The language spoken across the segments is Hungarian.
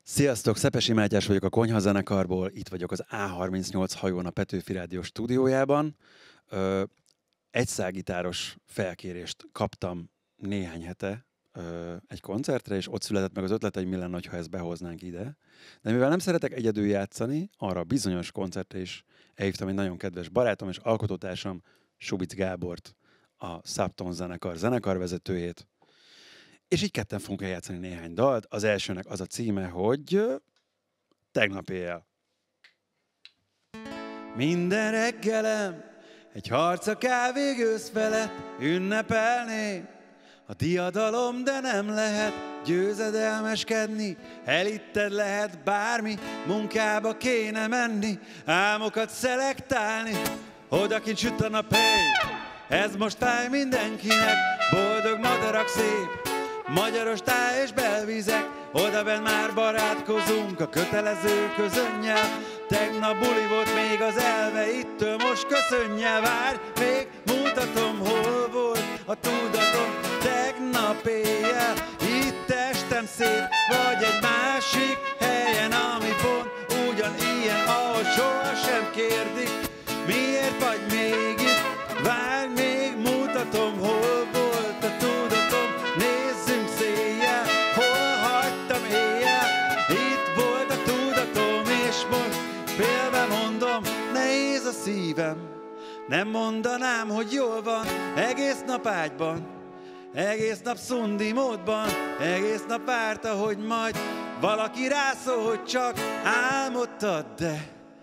Sziasztok, Szepesi Mátyás vagyok a Konyha zenekarból, itt vagyok az A38 hajón a Petőfi Rádió stúdiójában. Egy szálgitáros felkérést kaptam néhány hete egy koncertre, és ott született meg az ötlet, hogy mi lenne, ha ezt behoznánk ide. De mivel nem szeretek egyedül játszani, arra a bizonyos koncertre is elhívtam egy nagyon kedves barátom és alkotótársam, Subic Gábort, a Subton zenekar zenekarvezetőjét. És így ketten fogunk eljátszani néhány dalt. Az elsőnek az a címe, hogy Tegnap éjjel. Minden reggelem egy harc a kávégőz felett, ünnepelné a diadalom, de nem lehet győzedelmeskedni. Elitted lehet bármi, munkába kéne menni, álmokat szelektálni, odakint süt a nap, hey! Ez most fáj mindenkinek, boldog madarak, szép magyaros táj és belvizek, odabenn már barátkozunk a kötelező közönnyel. Tegnap buli volt még az elve, ittől most köszönje. Várj, még mutatom, hol volt a tudatom tegnap éjjel. Itt estem szét, vagy egy másik helyen, ami pont ugyanilyen, ahol sohasem kérdik, miért vagy még itt. Várj, még mutatom, hol volt a tudatom. Nézzünk széjjel, hol hagytam éjjel. Itt volt a tudatom, és most félve mondom, nehéz a szívem. Nem mondanám, hogy jól van, egész nap ágyban, egész nap szundi módban, egész nap várta, hogy majd valaki rászól, hogy csak álmodtad, de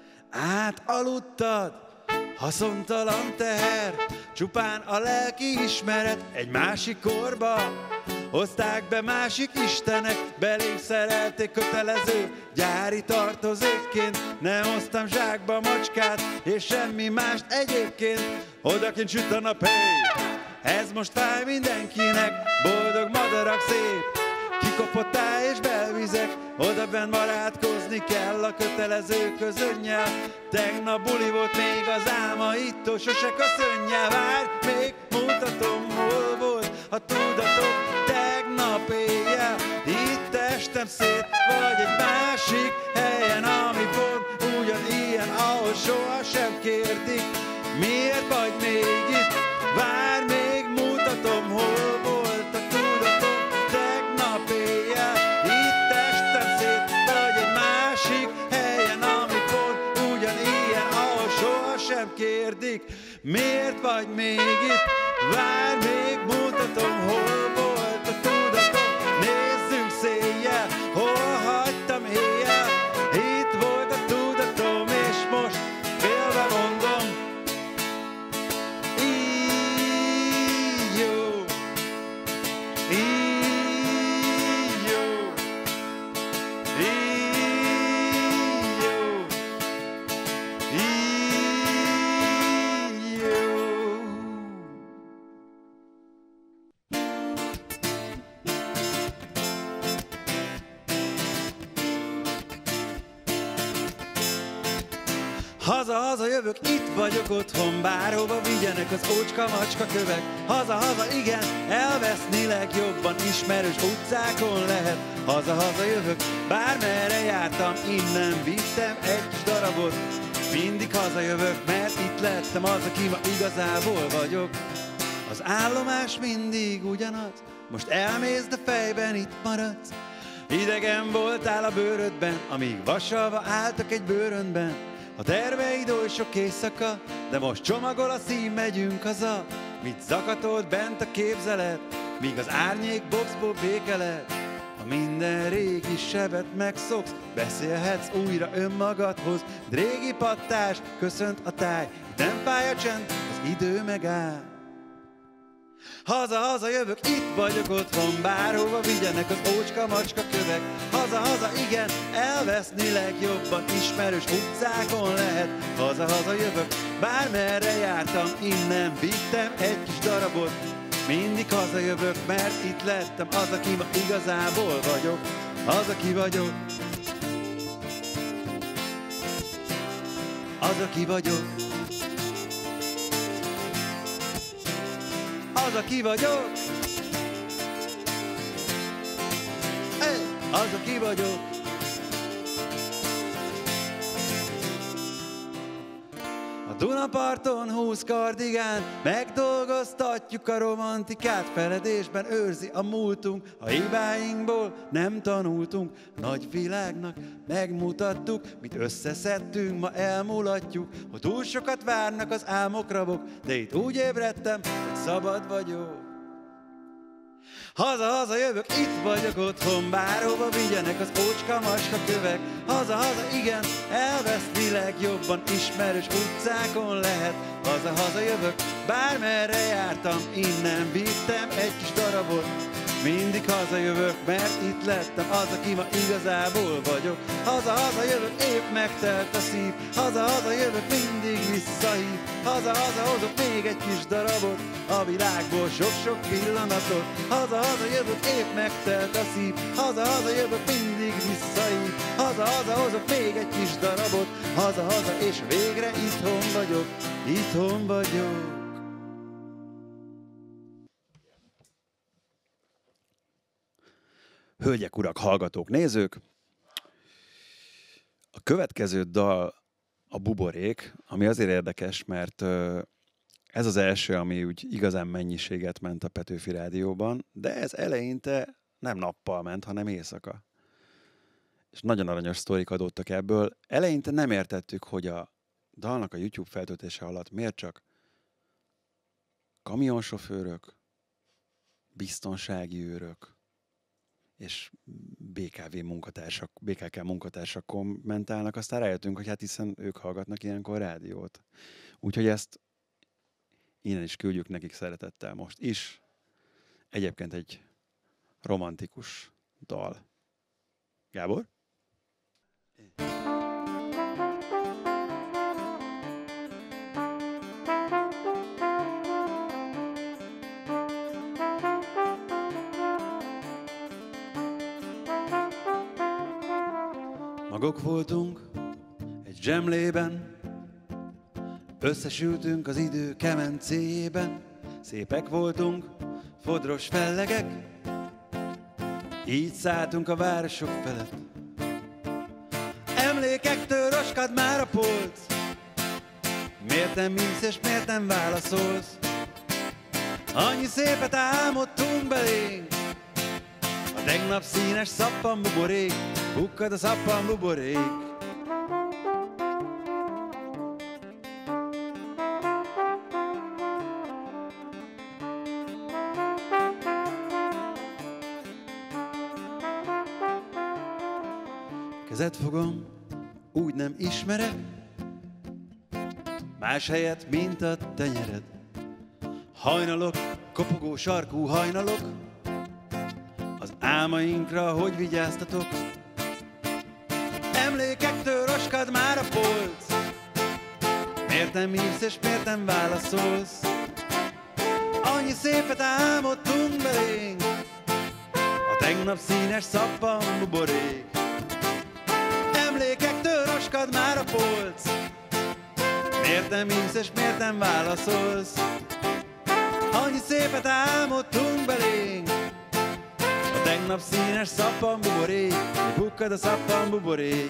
átaludtad. Haszontalan teher, csupán a lelki ismeret. Egy másik korba hozták be másik istenek, belénk szerelték kötelező gyári tartozékként. Nem hoztam zsákba macskát, és semmi mást egyébként. Odakint süt a nap, hey! Ez most fáj mindenkinek, boldog madarak, szép kikopott táj és belvizek, odabenn barátkozni kell a kötelező közönnyel. Tegnap buli volt még az álma, ittól sose köszönje. Várj, még mutatom, hol volt a tudatom tegnap éjjel. Itt estem szét, vagy egy másik helyen, ami pont ugyanilyen, ahol sohasem kérdik, miért vagy még itt. Várj, még mutatom, hol volt a tudatom tegnap éjjel. Itt estem szét, vagy egy másik helyen, ami pont ugyanilyen, ahol sohasem kérdik, miért vagy még itt. Várj, még mutatom, hol volt a tudatom. Nézzünk széjjel, hol hagytam éjjel. Itt volt a tudatom, és most félve mondom, így jó, így jó, így jó, így jó. Haza-haza jövök, itt vagyok otthon, bárhova vigyenek az ócska-macska kövek. Haza-haza, igen, elveszni legjobban ismerős utcákon lehet. Haza-haza jövök, bármerre jártam, innen vittem egy kis darabot. Mindig hazajövök, mert itt lettem az, aki ma igazából vagyok. Az állomás mindig ugyanaz, most elmész, de fejben itt maradsz. Idegen voltál a bőrödben, amíg vasalva álltak egy bőröndben. A terveid oly sok éjszaka, de most csomagol a szív, megyünk haza. Mit zakatolt bent a képzelet, míg az árnyék boxból béke lett. Ha minden régi sebet megszoksz, beszélhetsz újra önmagadhoz. Régi pattás, köszönt a táj, nem fáj a csend, az idő megáll. Haza-haza jövök, itt vagyok otthon, bárhova vigyenek az ócska-macska kövek. Haza-haza, igen, elveszni legjobban ismerős utcákon lehet. Haza-haza jövök, bármerre jártam, innen vittem egy kis darabot. Mindig hazajövök, mert itt lettem az, aki ma igazából vagyok. Az, aki vagyok. Az, aki vagyok. Az, aki vagyok. Az, aki vagyok. Dunaparton 20 kardigán, megdolgoztatjuk a romantikát, feledésben őrzi a múltunk, a hibáinkból nem tanultunk, nagy világnak megmutattuk, mit összeszedtünk, ma elmulatjuk, hogy túl sokat várnak az álmok rabok, de itt úgy ébredtem, hogy szabad vagyok. Haza-haza jövök, itt vagyok otthon, bárhova vigyenek az ócska-macska kövek. Haza-haza, igen, elvesztvileg, jobban ismerős utcákon lehet. Haza-haza jövök, bármerre jártam, innen vittem egy kis darabot. Mindig hazajövök, mert itt lettem az, aki ma igazából vagyok. Haza-haza jövök, épp megtelt a szív, haza-haza jövök, mindig visszahív. Haza-haza hozok még egy kis darabot, a világból sok-sok pillanatot. Haza-haza jövök, épp megtelt a szív, haza-haza jövök, mindig visszahív. Haza-haza hozok még egy kis darabot, haza-haza, és végre itthon vagyok, itthon vagyok. Hölgyek, urak, hallgatók, nézők! A következő dal a Buborék, ami azért érdekes, mert ez az első, ami úgy igazán mennyiséget ment a Petőfi Rádióban, de ez eleinte nem nappal ment, hanem éjszaka. És nagyon aranyos sztorik adódtak ebből. Eleinte nem értettük, hogy a dalnak a YouTube feltöltése alatt miért csak kamionsofőrök, biztonsági őrök, és BKK munkatársak kommentálnak, aztán rájöttünk, hogy hát hiszen ők hallgatnak ilyenkor rádiót. Úgyhogy ezt innen is küldjük nekik szeretettel most is. Egyébként egy romantikus dal. Gábor? Magok voltunk egy zsemlében, összesültünk az idő kemencéjében. Szépek voltunk, fodros fellegek, így szálltunk a városok felett. Emlékektől roskad már a polc, miért nem ülsz és miért nem válaszolsz? Annyi szépet álmodtunk belénk, a tegnap színes szappanbuborék, bukkad a szappanbuborék. Kezed fogom, úgy nem ismerek, más helyet, mint a tenyered. Hajnalok, kopogó sarkú hajnalok, az álmainkra hogy vigyáztatok? Emlékektől roskad már a polc, miért nem hívsz és miért nem válaszolsz? Annyi szépet álmodtunk belénk, a tegnap színes szappanbuborék. Emlékektől roskad már a polc, miért nem hívsz és miért nem válaszolsz? Annyi szépet álmodtunk belénk, a tegnap színes szappanbuborék, bukkad a szappanbuborék.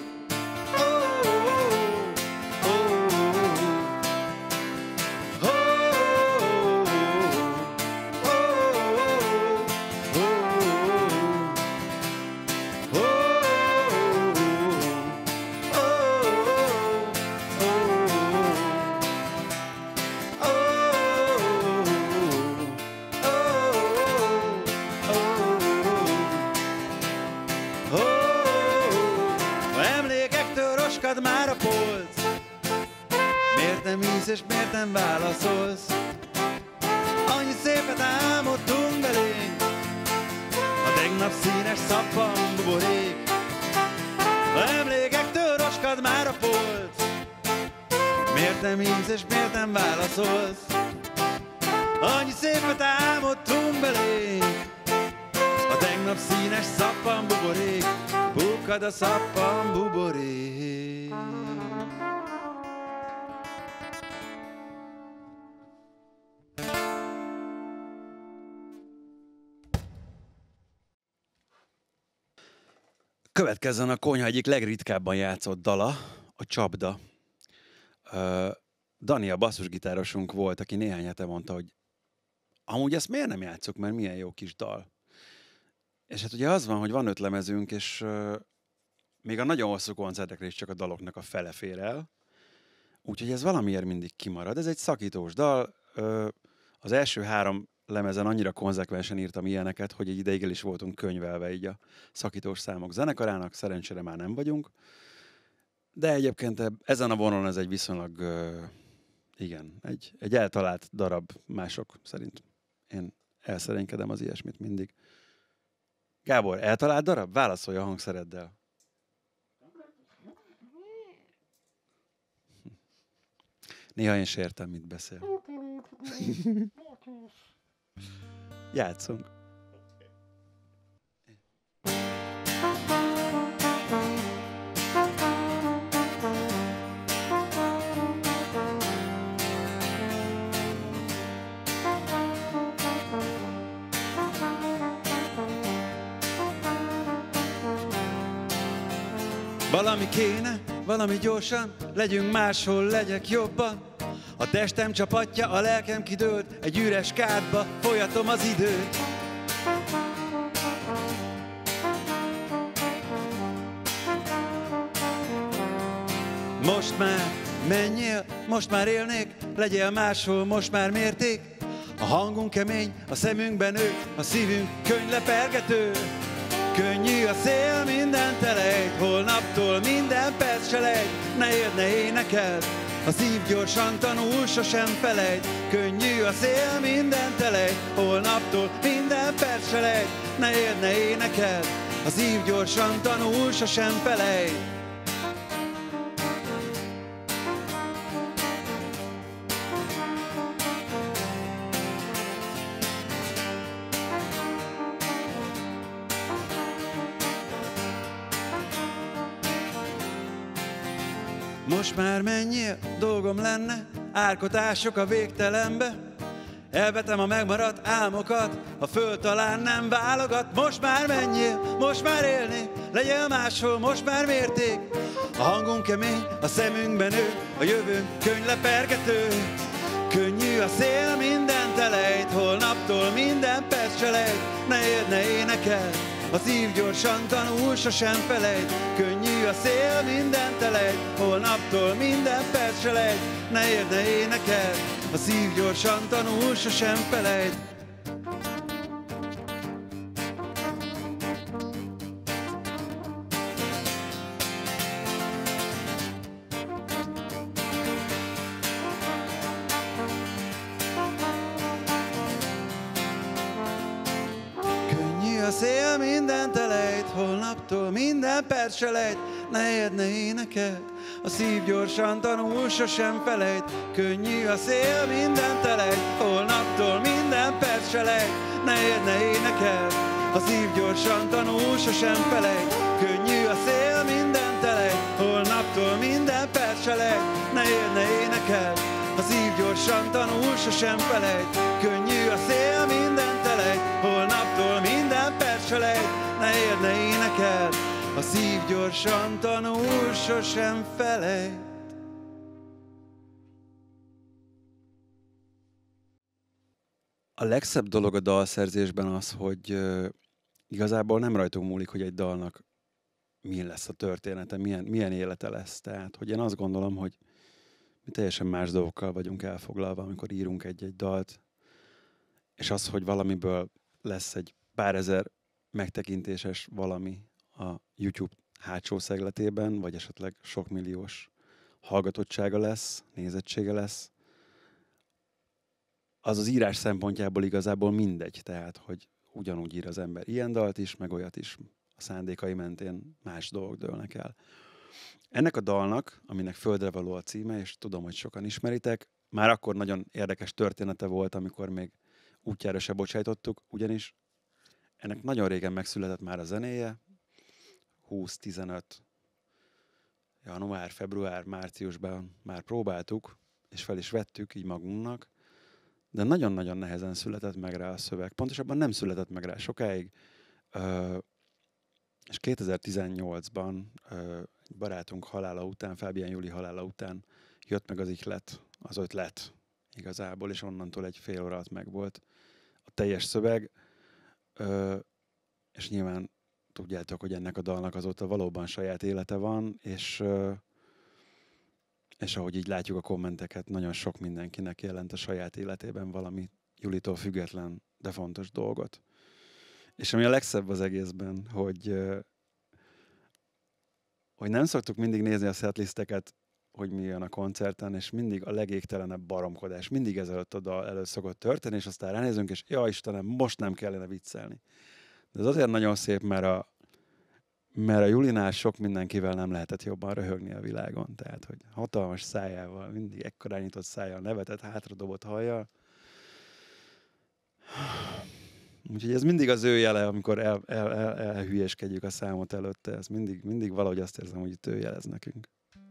Már a polc, miért nem hisz és miért nem válaszolsz? Annyi szépet álmodtunk belénk, a tegnap színes szappanbuborék. A emlékektől roskad már a polc, miért nem hisz és miért nem válaszolsz? Annyi szépet álmodtunk belénk, a tegnap színes szappanbuborék, bukkad a szappanbuborék. Következzen a konyha egyik legritkábban játszott dala, a csapda. Dani, a basszusgitárosunk volt, aki néhány hete mondta, hogy amúgy ezt miért nem játszuk, mert milyen jó kis dal. És hát ugye az van, hogy van 5 lemezünk, és még a nagyon hosszú koncertekre is csak a daloknak a fele fér el. Úgyhogy ez valamiért mindig kimarad. Ez egy szakítós dal. Az első 3 lemezen annyira konzekvensen írtam ilyeneket, hogy egy ideig el is voltunk könyvelve így a szakítós számok zenekarának. Szerencsére már nem vagyunk. De egyébként ezen a vonalon ez egy viszonylag, igen, egy eltalált darab mások szerint. Én elszerénykedem az ilyesmit mindig. Gábor, eltalált darab? Válaszolj a hangszereddel. Néha én se értem, mit beszél. Játszunk. Valami kéne, valami gyorsan, legyünk máshol, legyek jobban. A testem csapatja, a lelkem kidőlt, egy üres kádba folyatom az időt. Most már menjél, most már élnék, legyél máshol, most már mérték. A hangunk kemény, a szemünkben nő, a szívünk könyvlepergető. Könnyű a szél, mindent elejt, holnaptól minden perc selejt. Ne érd, ne énekeld, a szív gyorsan tanul, sosem felejt. Könnyű a szél, mindent elejt, holnaptól minden perc selejt. Ne érd, ne énekeld, a szív gyorsan tanul, sosem felejt. Most már menjél, dolgom lenne, árkotások a végtelenbe. Elvetem a megmaradt álmokat, a föld talán nem válogat. Most már menjél, most már élnék, legyél máshol, most már mérték. A hangunk kemény, a szemünkben nő, a jövőnk könyvlepergető. Könnyű a szél, mindent elejt, holnaptól minden perc selejt. Ne érd, ne énekeld, a szív gyorsan tanul, sosem felejt. Könnyű a szél, mindent elejt, holnaptól minden perc selejt. Ne érd, ne énekeld, a szív gyorsan tanul, sosem felejt. A szél mindent elejt, holnaptól minden perc selejt. Ne érd, ne énekeld, a szív gyorsan tanul, sosem felejt. Könnyű a szél, mindent elejt, holnaptól minden perc selejt. Ne érd, ne énekeld, a szív gyorsan tanul, sosem felejt. Könnyű a szél, mindent elejt, holnaptól minden perc selejt. Ne érd, ne énekeld, a szív gyorsan tanul, sosem felejt. Könnyű a szél, mindent elejt, holnaptól minden perc selejt. Ne érd, ne énekeld, a szív gyorsan tanul, sosem felejt. A legszebb dolog a dalszerzésben az, hogy igazából nem rajtunk múlik, hogy egy dalnak milyen lesz a története, milyen élete lesz. Tehát, hogy én azt gondolom, hogy mi teljesen más dolgokkal vagyunk elfoglalva, amikor írunk egy-egy dalt, és az, hogy valamiből lesz egy pár ezer megtekintéses valami a YouTube hátsó szegletében, vagy esetleg sok milliós hallgatottsága lesz, nézettsége lesz, az az írás szempontjából igazából mindegy. Tehát, hogy ugyanúgy ír az ember ilyen dalt is, meg olyat is. A szándékai mentén más dolgok dőlnek el. Ennek a dalnak, aminek Földre való a címe, és tudom, hogy sokan ismeritek, már akkor nagyon érdekes története volt, amikor még útjára se bocsájtottuk, ugyanis ennek nagyon régen megszületett már a zenéje, 20-15 január, február, márciusban már próbáltuk, és fel is vettük így magunknak, de nagyon-nagyon nehezen született meg rá a szöveg. Pontosabban nem született meg rá sokáig, és 2018-ban egy barátunk halála után, Fábián Júli halála után jött meg az ihlet, az ötlet igazából, és onnantól egy fél óra alatt megvolt a teljes szöveg, és nyilván tudjátok, hogy ennek a dalnak azóta valóban saját élete van, és ahogy így látjuk a kommenteket, nagyon sok mindenkinek jelent a saját életében valami Julitól független, de fontos dolgot. És ami a legszebb az egészben, hogy nem szoktuk mindig nézni a setlisteket, hogy mi jön a koncerten, és mindig a legégtelenebb baromkodás, mindig ezelőtt a dal előtt szokott történni, és aztán ránézünk, és ja Istenem, most nem kellene viccelni. De ez azért nagyon szép, mert a Julinál sok mindenkivel nem lehetett jobban röhögni a világon. Tehát, hogy hatalmas szájával, mindig ekkorán nyitott szájjal, nevetett, hátradobott hajjal. Úgyhogy ez mindig az ő jele, amikor elhülyéskedjük a számot előtte. Ez mindig valahogy azt érzem, hogy itt ő jelez nekünk.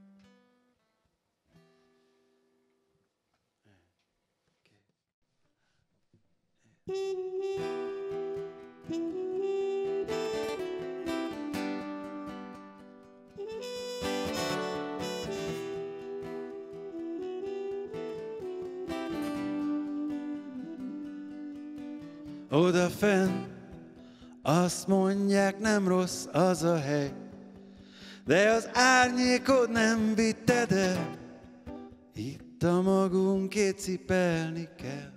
Odafenn azt mondják, nem rossz az a hely, de az árnyékod nem vitted el, itt a magunkét cipelni kell.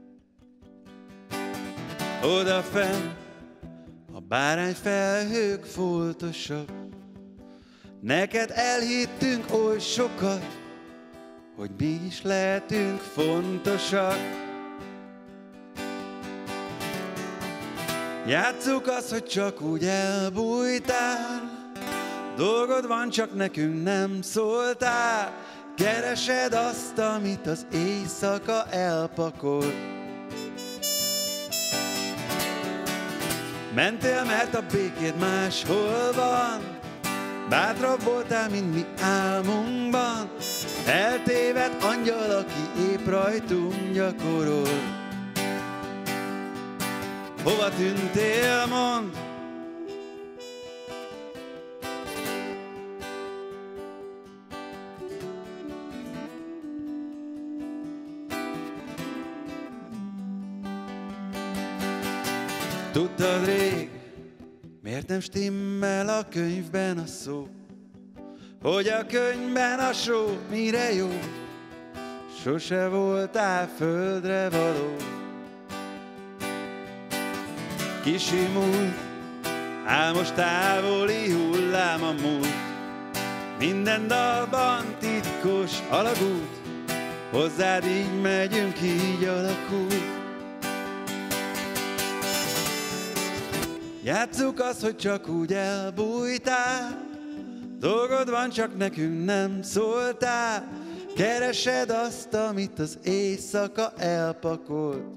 Odafenn a bárányfelhők foltosak, neked elhittünk oly sokat, hogy mi is lehetünk fontosak. Játsszuk azt, hogy csak úgy elbújtál, dolgod van, csak nekünk nem szóltál. Keresed azt, amit az éjszaka elpakol. Mentél, mert a békéd máshol van, bátrabb voltál, mint mi álmunkban. Eltévedt angyal, aki épp rajtunk gyakorol. Hova tűntél, mondd? Tudtad rég, miért nem stimmel a könyvben a szó, hogy a könyvben a só mire jó, sose voltál földre való. Kisimult, álmos távoli hullám a múlt, minden dalban titkos alagút, hozzád így megyünk, így alakul. Játsszuk azt, hogy csak úgy elbújtál, dolgod van, csak nekünk nem szóltál. Keresed azt, amit az éjszaka elpakolt.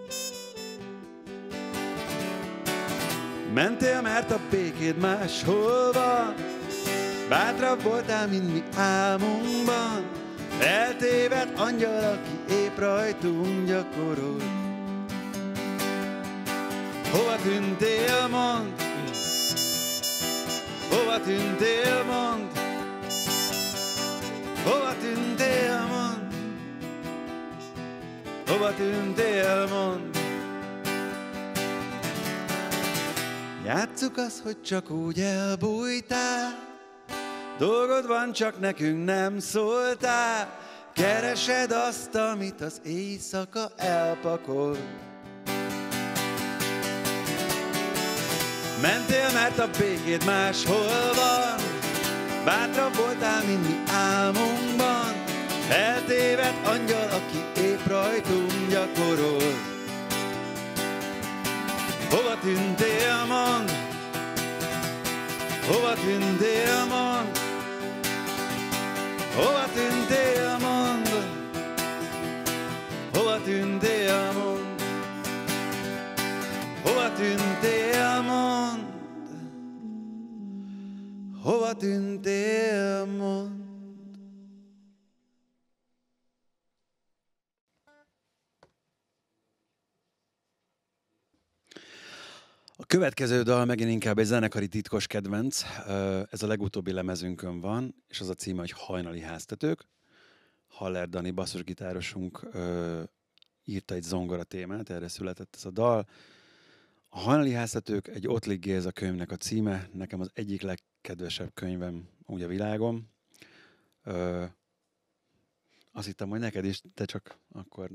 Mentél, mert a békéd máshol van, bátrabb voltál, mint mi álmunkban. Eltévedt angyal, aki épp rajtunk gyakorol. Hova tűntél, mondd? Hova tűntél, mondd? Hova tűntél, mondd? Hova tűntél, mondd? Játsszuk azt, hogy csak úgy elbújtál, dolgod van, csak nekünk nem szóltál. Keresed azt, amit az éjszaka elpakol. Mentél, mert a békéd máshol van, bátrabb voltál, mint mi álmunkban. Eltévedt angyal, aki épp rajtunk gyakorol. Hova tűntél, mondd? Hova tűntél, mondd? Hova tűntél, mondd? Hova tűntél, mondd? Hova tűntél, mondd? Hova tűntél, mondd? A következő dal megint inkább egy zenekari titkos kedvenc. Ez a legutóbbi lemezünkön van, és az a címe, hogy Hajnali háztetők. Haller Dani basszusgitárosunk írta egy zongora témát, erre született ez a dal. A Hajnali Háztetők, egy Ottlik Géza könyvnek a címe, nekem az egyik legkedvesebb könyvem úgy a világon. Azt hittem, hogy neked is, de csak akkor...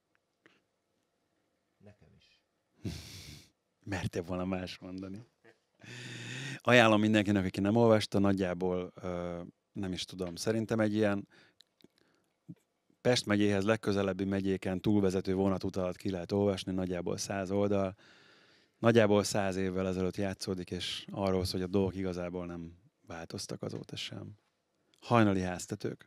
Nekem is. Mertél volna más mondani. Ajánlom mindenkinek, aki nem olvasta, nagyjából nem is tudom. Szerintem egy ilyen Pest megyéhez legközelebbi megyéken túlvezető vonatút alatt ki lehet olvasni, nagyjából 100 oldal. Nagyjából 100 évvel ezelőtt játszódik, és arról szól, hogy a dolgok igazából nem változtak azóta sem. Hajnali Háztetők.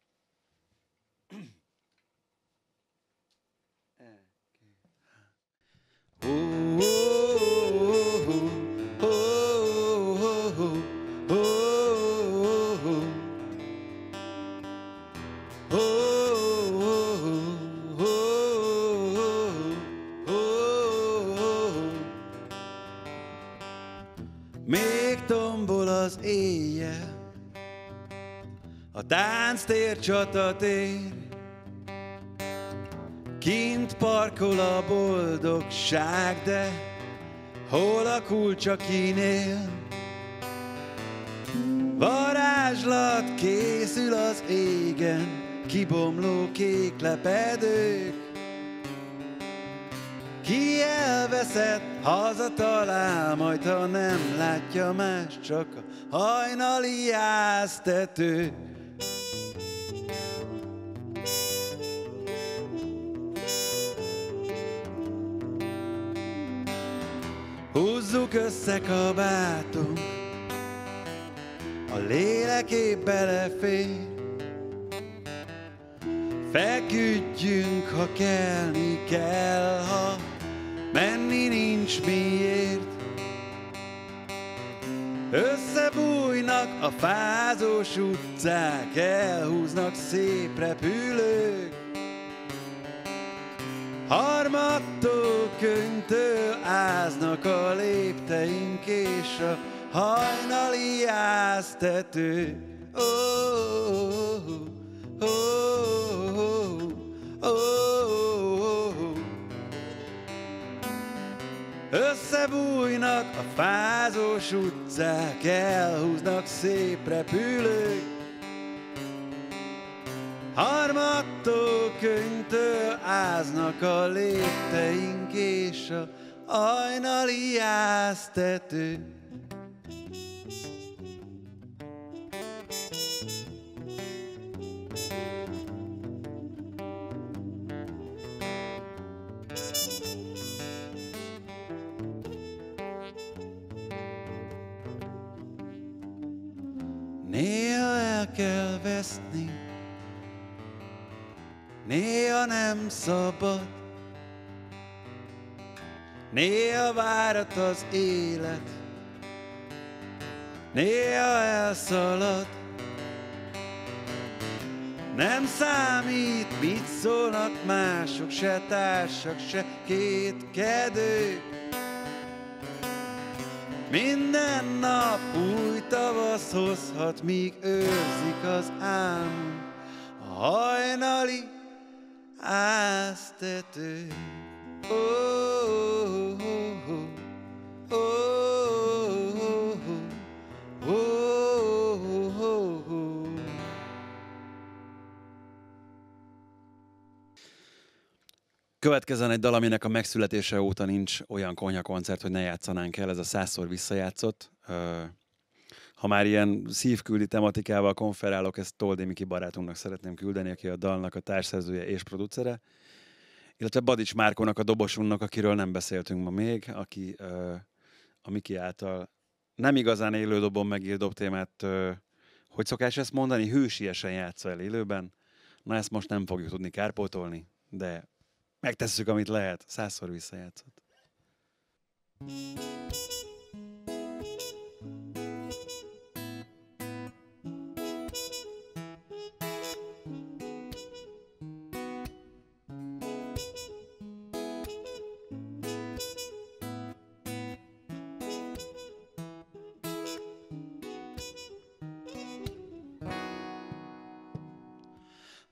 Még tombol az éjjel, a tánctér csatatér, kint parkol a boldogság, de hol a kulcsa kinél? Varázslat készül az égen, kibomló kék lepedők. Ki elveszett, hazatalál, majd ha nem látja más, csak a hajnali háztető. Húzzuk össze kabátunk, a lélek épp belefér. Feküdjünk, ha kelni kell, ha menni nincs miért. Összebújnak a fázós utcák, elhúznak szép repülők. Harmadtól könyvtől áznak a lépteink, és a hajnali háztető. Összebújnak a fázós utcák, elhúznak szép repülők. Harmadtól könyvtől áznak a lépteink, és a hajnali háztető. Néha el kell veszni, néha nem szabad, néha várat az élet, néha elszalad. Nem számít, mit szólnak mások, se társak, se kétkedők. Minden nap új tavasz hozhat, míg őrzik az álmunk a hajnali háztető. Következzen egy dal, aminek a megszületése óta nincs olyan konyhakoncert, hogy ne játszanánk el, ez a 100-szor visszajátszott. Ha már ilyen szívküldi tematikával konferálok, ezt Toldi Miki barátunknak szeretném küldeni, aki a dalnak a társszerzője és producere, illetve Badics Márkónak, a dobosunknak, akiről nem beszéltünk ma még, aki a Miki által nem igazán élő dobon megírt dobtémát, hogy szokás ezt mondani, hősiesen játsza el élőben. Na ezt most nem fogjuk tudni kárpótolni, de megtesszük, amit lehet. 100-szor visszajátszott.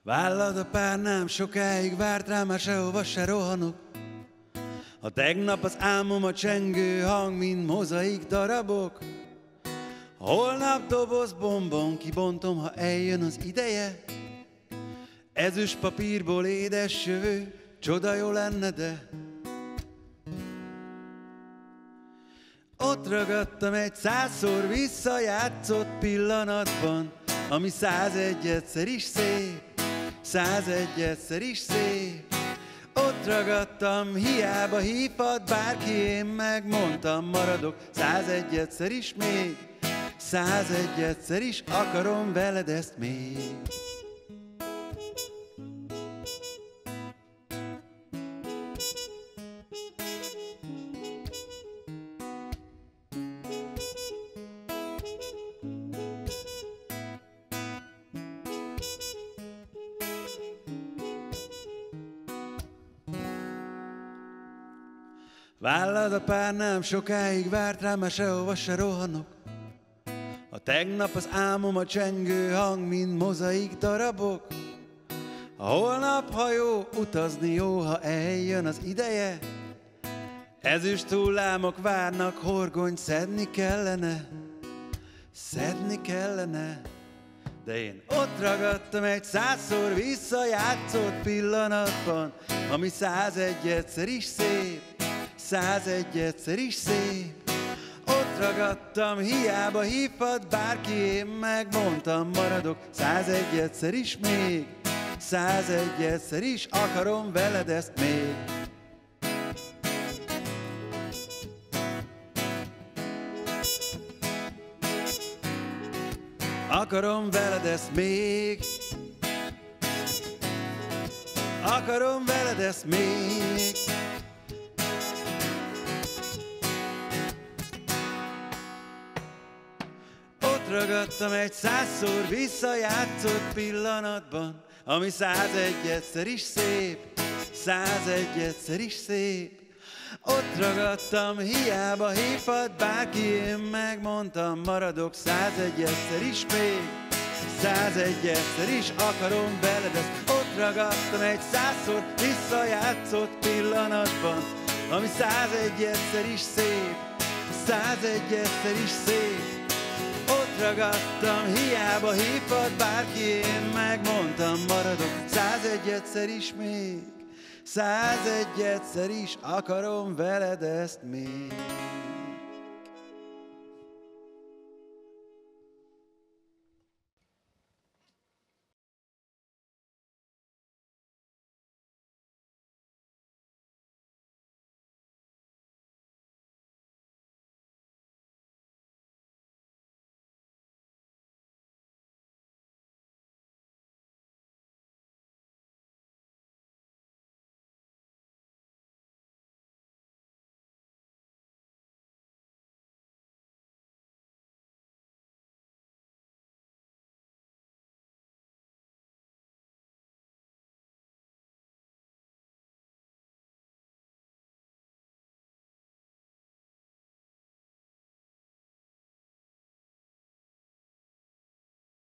Vállad a párnám, sokáig várt rám, már sehova se rohanok. A tegnap az álmom a csengő hang, mint mozaik darabok. Holnap doboz bombon kibontom, ha eljön az ideje. Ezüst papírból édes jövő, csoda jó lenne, de ott ragadtam egy 100-szor visszajátszott pillanatban, ami 101-szer is szép, 101-szer is szép. Ott ragadtam, hiába hívhat bárki, én megmondtam, maradok 101-szer is még, 101-szer is akarom veled ezt még. Vállad a párnám, sokáig várt rám, már sehova se rohanok. A tegnap az álmom a csengő hang, mint mozaik darabok. A holnap, ha jó, utazni jó, ha eljön az ideje. Ezüst hullámok várnak, horgonyt szedni kellene, szedni kellene. De én ott ragadtam egy 100-szor visszajátszott pillanatban, ami 101-szer is szép, 101-szer is szép. Ott ragadtam, hiába hívhat bárki, én megmondtam, maradok 101-szer is még, 101-szer is akarom veled ezt még. Akarom veled ezt még, akarom veled ezt még. Ott ragadtam egy 100-szor visszajátszott pillanatban, ami 101-szer is szép, 101-szer is szép. Ott ragadtam, hiába hívhat bárki, én megmondtam, maradok 101-szer is még, 101-szer is akarom veled ezt. Ott ragadtam egy 100-szor visszajátszott pillanatban, ami 101-szer is szép, 101-szer is szép. Ott ragadtam, hiába hívhat bárki, én megmondtam, maradok 101-szer is még, 101-szer is akarom veled ezt még.